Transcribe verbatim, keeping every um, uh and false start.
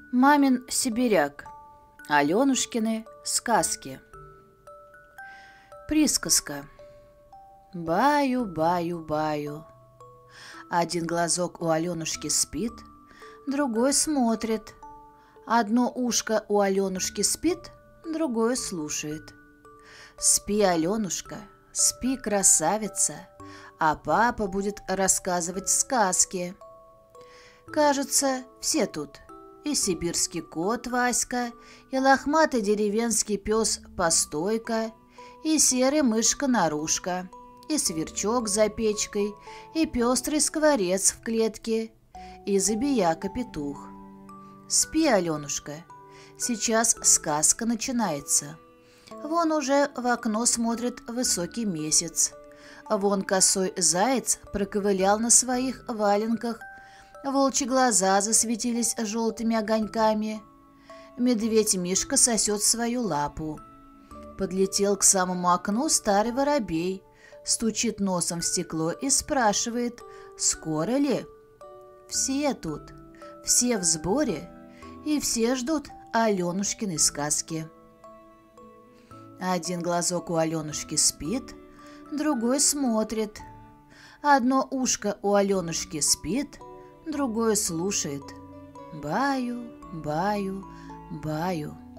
Мамин сибиряк. Аленушкины сказки. Присказка. Баю-баю-баю. Один глазок у Аленушки спит, другой смотрит. Одно ушко у Аленушки спит, другое слушает. Спи, Аленушка, спи, красавица, а папа будет рассказывать сказки. Кажется, все тут. И сибирский кот Васька, и лохматый деревенский пес Постойка, и серый мышка Нарушка, и сверчок за печкой, и пестрый скворец в клетке, и забияка-петух. Спи, Аленушка, сейчас сказка начинается. Вон уже в окно смотрит высокий месяц. Вон косой заяц проковылял на своих валенках. Волчьи глаза засветились желтыми огоньками. Медведь Мишка сосет свою лапу. Подлетел к самому окну старый воробей, стучит носом в стекло и спрашивает, скоро ли? Все тут, все в сборе, и все ждут Аленушкиной сказки. Один глазок у Аленушки спит, другой смотрит. Одно ушко у Аленушки спит, другое слушает. Баю, баю, баю.